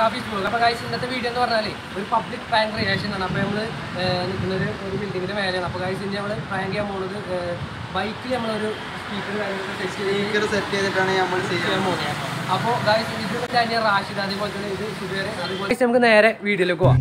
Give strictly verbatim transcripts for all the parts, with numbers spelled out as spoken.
Rafizvlog. അപ്പോൾ guys ഇന്നത്തെ video എന്ന് പറഞ്ഞാൽ ഒരു പബ്ലിക് പ്രാങ്ക് റിയാക്ഷൻ ആണ്. അപ്പോൾ നമ്മൾ നിൽക്കുന്ന ഒരു ഒരു ബിൽഡിങ്ങിന്റെ മേലെയാണ്. അപ്പോൾ guys ഇനി നമ്മൾ പ്രാങ്ക് ചെയ്യാൻ പോകുന്നത് ബൈക്കിൽ നമ്മളൊരു സ്പീക്കർ സ്പീക്കർ സെറ്റ് ചെയ്തിട്ടാണ് നമ്മൾ ചെയ്യാൻ പോകുന്നത്. അപ്പോൾ guys ഇത് കഴിഞ്ഞ റാഷിദ് അതുപോലെ തന്നെ ഇത് സുബേർ അതുപോലെ നമുക്ക് നേരെ വീഡിയോയിലേക്ക് പോവാം.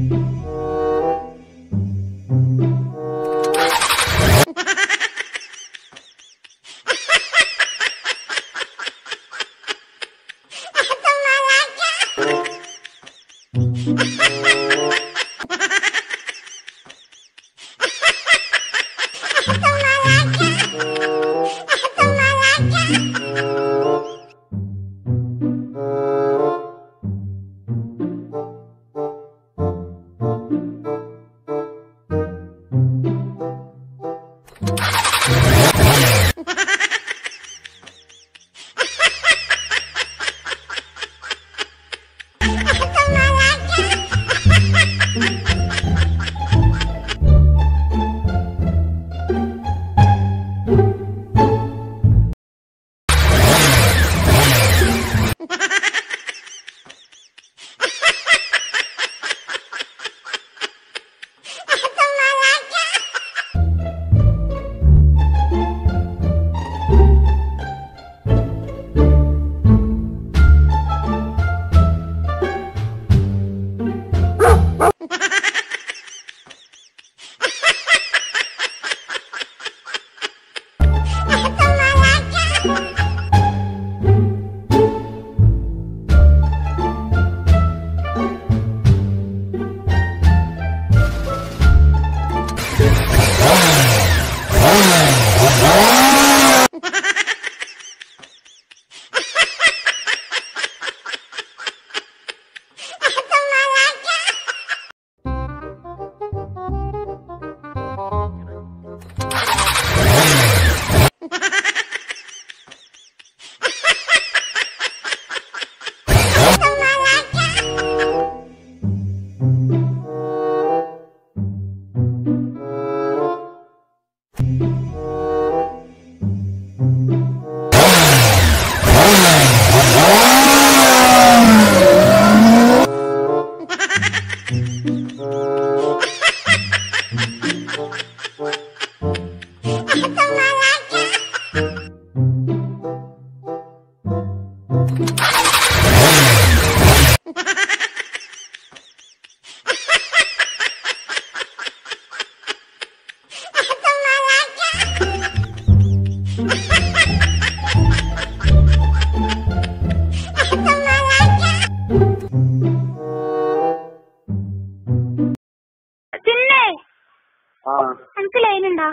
എനിക്ക് ലൈനുണ്ടോ?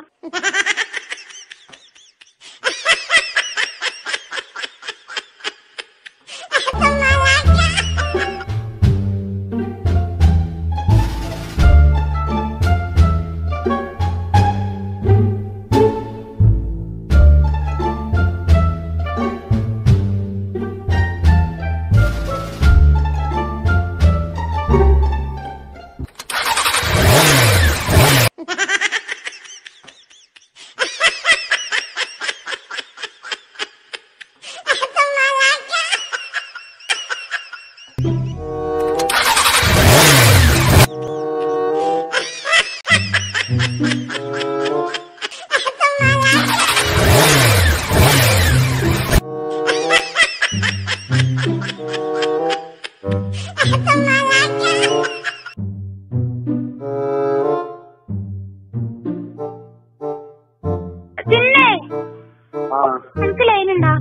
എനിക്ക് ലൈനുണ്ടോ?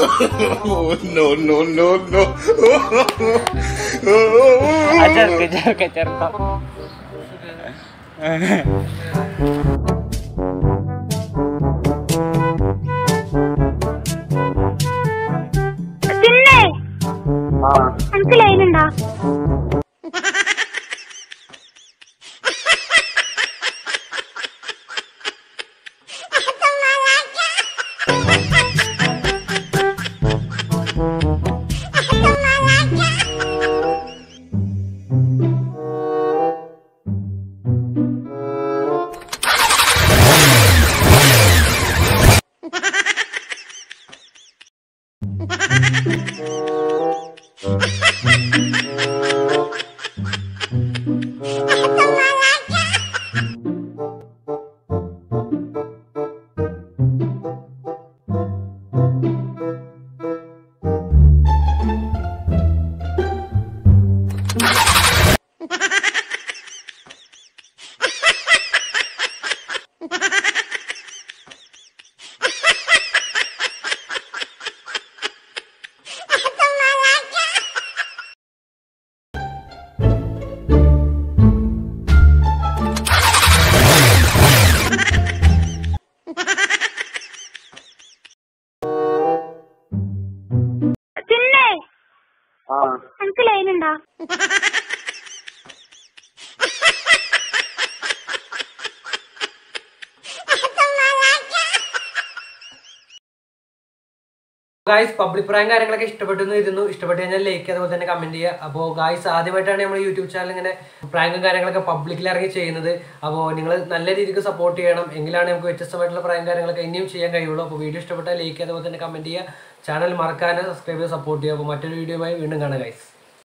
no, no, no, no. Ajar kejar kejar kok. പിന്നെ എനിക്ക് ലൈനുണ്ടോ? എനിക്ക് ലൈനുണ്ടോ? ഗായ്സ് പബ്ലിക് പ്രാങ്ക് കാര്യങ്ങളൊക്കെ ഇഷ്ടപ്പെട്ടെന്ന് ഇരുന്നു. ഇഷ്ടപ്പെട്ട് കഴിഞ്ഞാൽ ലൈക്ക് അതുപോലെ തന്നെ കമന്റ് ചെയ്യുക. അപ്പോൾ ഗായ്സ് ആദ്യമായിട്ടാണ് നമ്മൾ യൂട്യൂബ് ചാനൽ ഇങ്ങനെ പ്രാങ്കും കാര്യങ്ങളൊക്കെ പബ്ലിക്കിൽ ഇറങ്ങി ചെയ്യുന്നത്. അപ്പോൾ നിങ്ങൾ നല്ല രീതിക്ക് സപ്പോർട്ട് ചെയ്യണം, എങ്കിലാണ് നമുക്ക് വ്യത്യസ്തമായിട്ടുള്ള പ്രാങ്ക് കാര്യങ്ങളൊക്കെ ഇനിയും ചെയ്യാൻ കഴിയുള്ളൂ. അപ്പോൾ വീഡിയോ ഇഷ്ടപ്പെട്ടാൽ ലൈക്ക് അതുപോലെ തന്നെ കമന്റ് ചെയ്യുക. ചാനൽ മറക്കാതെ സബ്സ്ക്രൈബ് ചെയ്ത് സപ്പോർട്ട് ചെയ്യുക. അപ്പോൾ മറ്റൊരു വീഡിയോയുമായി വീണ്ടും കാണാം ഗായ്സ്.